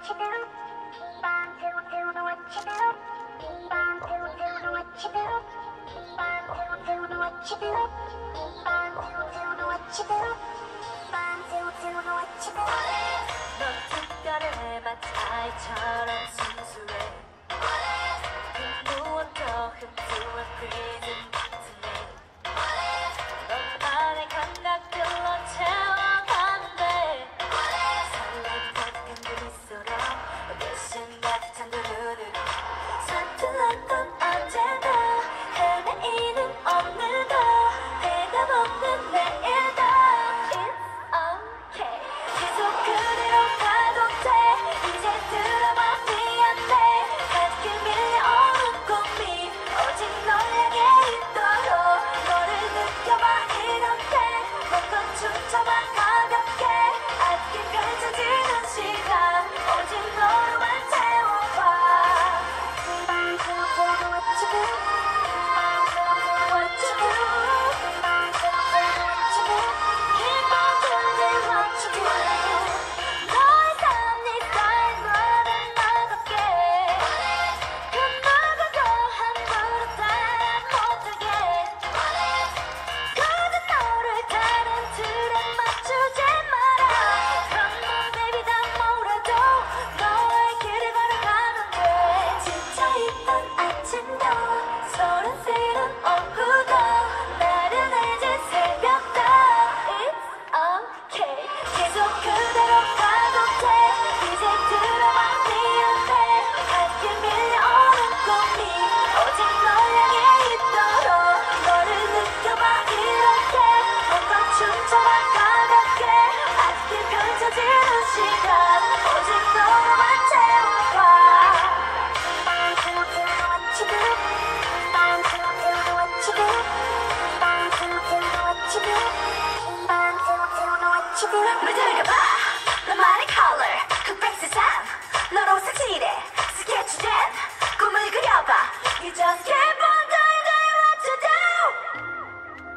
특별해 마치 아이처럼 순수해 무엇도 흡수한 프리즘 같으네 너만의 감각들로 채워가면 돼 설레는 그 미소로 대신 따뜻한 두 눈으로 서툴렀던 언제나 헤매이는 오늘도 대답 없는 내일도 It's okay 계속 그대로 가도 돼 이제 들어봐 미안해 가득히 밀려오는 꿈이 오직 널 향해 있도록 너를 느껴봐 이렇게 넌 춤춰봐 가볍게 아쉽게 펼쳐지는 시간 오직 너로만 채워봐 물들여봐 너만의 color 흑백 세상 너로 색칠해 스케치된 꿈을 그려봐 You just keep on doing what you do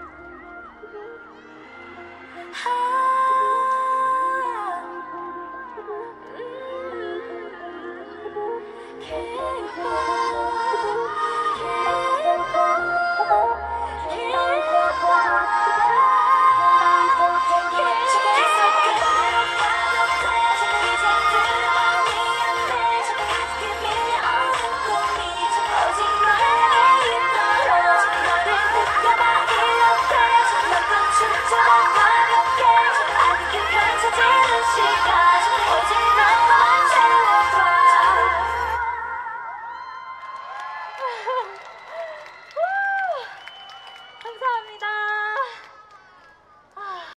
감사합니다.